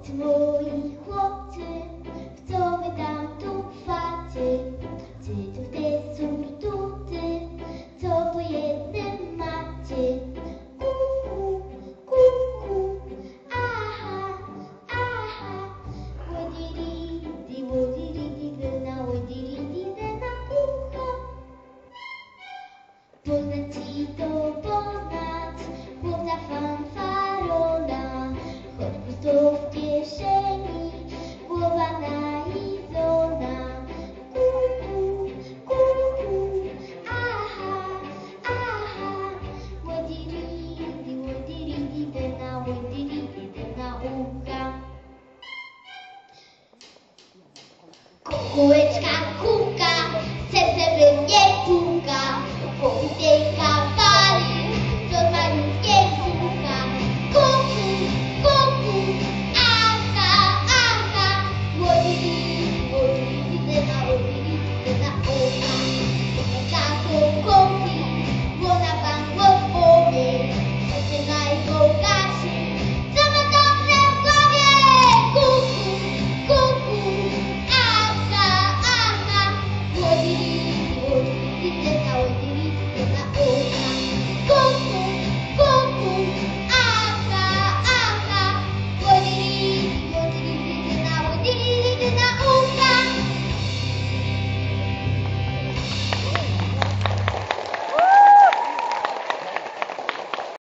Chłopcy moi, chłopcy, w co wy tam tu trwacie? Cyców te surduty, co po jednym macie? Kuku, kuku, aha, aha. Łodiridi, na łodiridi, na ucho. Poznać ci to poznać, chłopca fanfarona, choć pusto w kieszeni, głowa naizona. Kuku, kuku, aha, aha. Łodiridi, na ucha. Kukułeczka